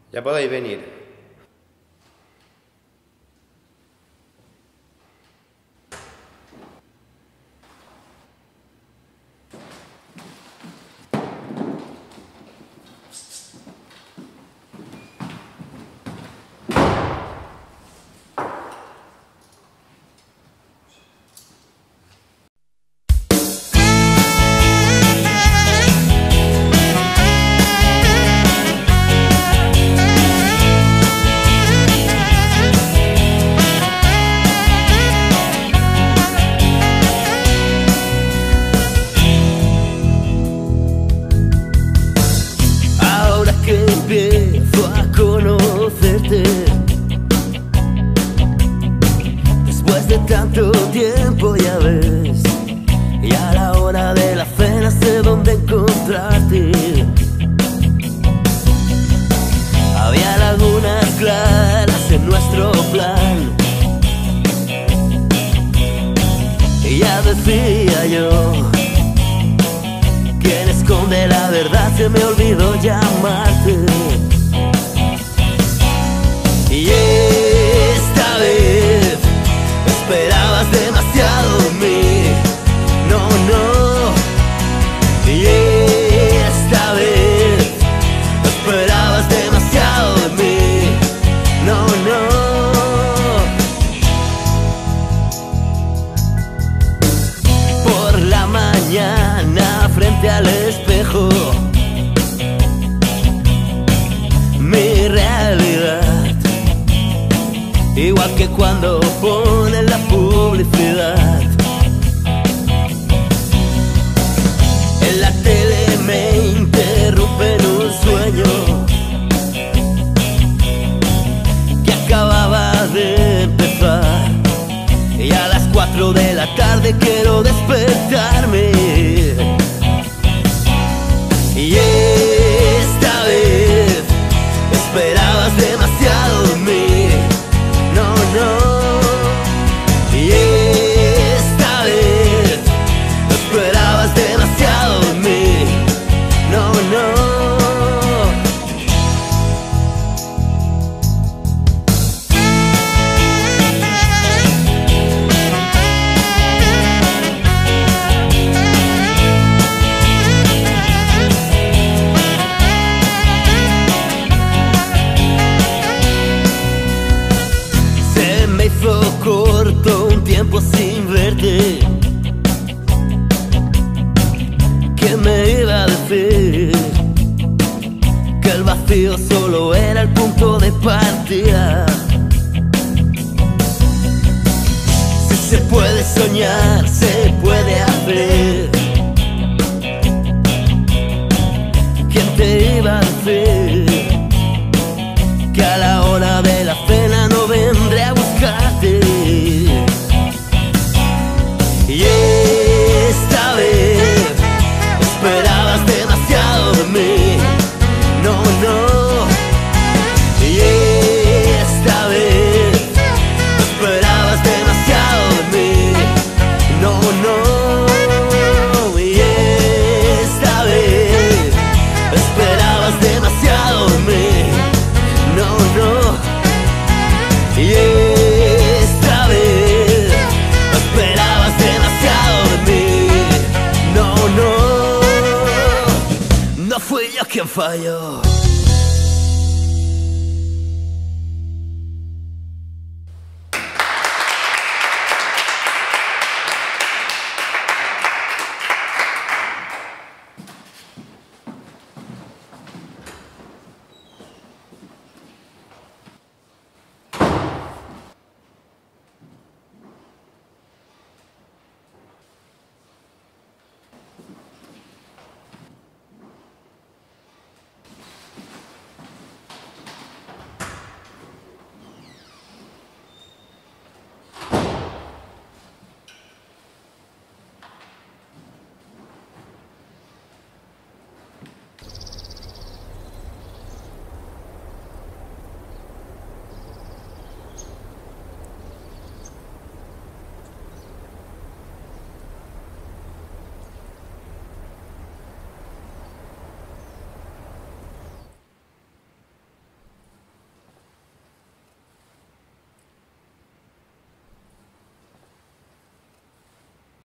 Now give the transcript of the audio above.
Ya podéis venir. Empiezo a conocerte después de tanto tiempo, ya ves, y a la hora de la cena sé dónde encontrarte. Había lagunas claras en nuestro plan y ya decía yo: quien esconde la verdad, se me olvidó llamarte. Y esta vez esperabas demasiado de mí. No, no. Y esta vez esperabas demasiado de mí. No, no. Por la mañana frente al espejo, mi realidad, igual que cuando ponen la publicidad. En la tele me interrumpen un sueño que acababa de empezar, y a las 4 de la tarde quiero despertarme. Y esta vez esperabas demasiado de mí. No, no. Y esta vez esperabas demasiado de mí. No, no. Corto un tiempo sin verte. ¿Quién me iba a decir que el vacío solo era el punto de partida? Si se puede soñar, se puede hacer. ¿Quién te iba a decir que a la hora de la cena no vendré a buscarte? Y esta vez esperabas demasiado de mí. No, no. Y esta vez esperabas demasiado de mí. No, no. Y esta vez esperabas demasiado de mí. No, no. Y esta vez esperabas demasiado de mí. No, no. No fui yo quien falló.